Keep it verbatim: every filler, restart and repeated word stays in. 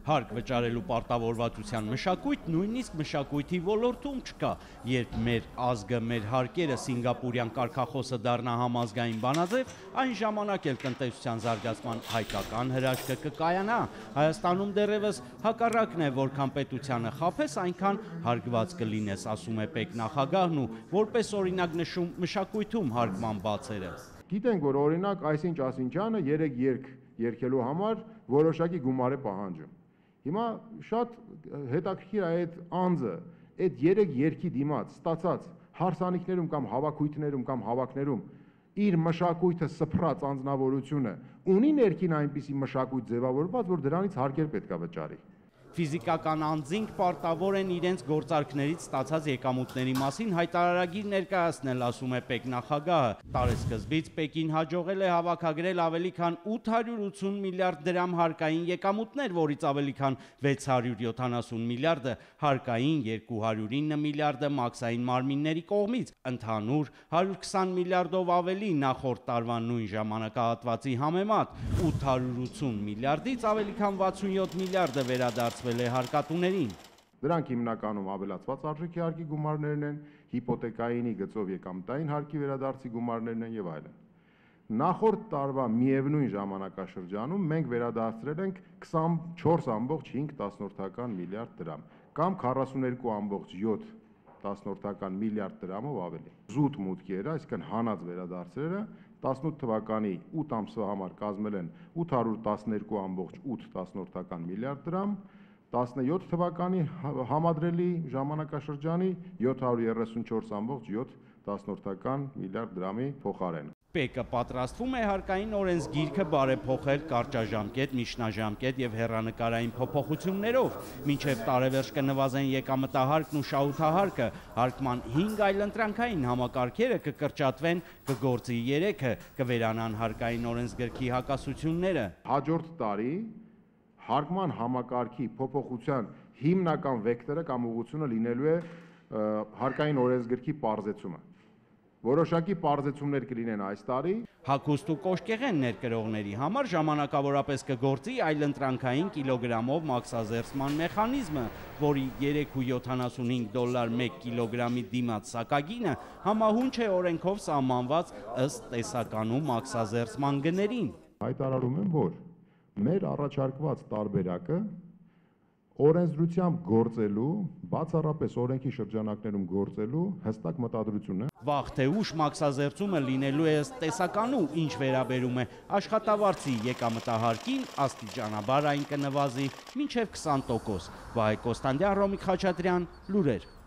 Հարկ վճարելու պարտավորվածության մշակույթ նույնիսկ մշակույթի ոլորտում չկա, երբ մեր ազգը, մեր հարկերը սինգապուրյան կարգախոսը դառնա համազգային բանաձև, այն ժամանակ էլ տնտեսության զարգացման հայկական հրաշքը կկայանա։ Հայաստանում դեռևս հակառակն է, որքան պետությանը խաբես, այնքան հարգված կլինես, ասում է պետնախագահն ու որպես օրինակ նշում մշակույթում հարգման բացերը։ Գիտենք, որ օրինակ այսինչ ասինչյանը երեք երգ երգելու համար որոշակի գումար է պահանջում։ Հիմա շատ հետաքրքիր է այդ անձը, այդ երեք երգի դիմաց ստացած հարսանիքներում կամ հավաքույթներում կամ հավաքներում իր մշակույթը սփռած անձնավորությունը ունի ներքին այնպիսի մշակույթ ձևավորված, որ դրանից հարկեր պետք է վճարի։ Ֆիզիկական անձինք պարտավոր են իրենց գործարքներից ստացած եկամուտների մասին հայտարարագիր ներկայացնել, ասում է պետնախագահը։ Տարեսկզբից Պեկին հաջողել է հավաքագրել ավելի քան ութ հարյուր ութսուն միլիարդ դրամ հարկային եկամուտներ, որից ավելի քան վեց հարյուր յոթանասուն միլիարդը հարկային, երկու հարյուր ինը միլիարդը մաքսային մարմինների կողմից, ընդհանուր հարյուր քսան միլիարդով ավելի նախորդ տարվա նույն ժամանակահատվածի համեմատ, ութ հարյուր ութսուն միլիարդից ավելի քան վաթսունյոթ միլիարդը վերադարձվել է հարկատուներին։ Դրանք հիմնականում ավելացված արժեքի հարկի գումարներն են, հիպոթեկայինի գծով եկամտային հարկի վերադարձի գումարներն են եւ այլն։ Նախորդ տարվա միևնույն ժամանակաշրջանում մենք վերադարձրել ենք քսանչորս ամբողջ հինգ տասնորդական միլիարդ դրամ կամ քառասուններկու ամբողջ յոթ տասնորդական միլիարդ դրամով ավելի։ Զուտ մուտքերը, այսինքն հանած վերադարձերը տասնութ թվականի ութ ամսվա համար կազմել են ութ հարյուր տասներկու ամբողջ ութ տասնորդական միլիարդ դրամ, տասնյոթ թվականի համադրելի ժամանակաշրջանի յոթ հարյուր երեսունչորս ամբողջ յոթ տասնորդական միլիարդ դրամի փոխարեն։ ՊԵԿ-ը պատրաստվում է հարկային օրենսգիրքը բարեփոխել կարճաժամկետ, միջնաժամկետ եւ հեռանկարային փոփոխություններով, մինչեւ տարեվերջ կնվազեն եկամտահարկն ու շահութահարկը, հարկման հինգ այլընտրանքային համակարգերը կկրճատվեն, կգործի երեքը, կվերանան հարկային օրենսգրքի հակասությունները։ Հաջորդ տարի հարկման համակարգի փոփոխության հիմնական վեկտորը կամ ուղղությունը լինելու է հարկային օրենսգրքի պարզեցումը։ Որոշակի պարզեցումներ կլինեն այս տարի։ Հագուստ ու կոշկեղեն ներկրողների համար ժամանակավորապես կգործի այլընտրանքային կիլոգրամով մաքսազերծման մեխանիզմը, որի երեք հարյուր յոթանասունհինգ դոլար մեկ կիլոգրամի դիմաց սակագինը համահունչ է օրենքով սահմանված ըստ տեսականու մաքսազերծման գներին։ Հայտարարում եմ, որ մեր առաջարկված տարբերակը օրենսդրությամբ գործելու, բացառապես օրենքի շրջանակներում գործելու հստակ մտադրություն է։ Վաղ թե ուշ մաքսազերծումը լինելու է ըստ տեսականու, ինչ վերաբերում է աշխատավարձի եկամտահարկին, աստիճանաբար այն կնվազի մինչև քսան տոկոս։ Վահե Կոստանդյան, Ռոմիկ Խաչատրյան, լուրեր։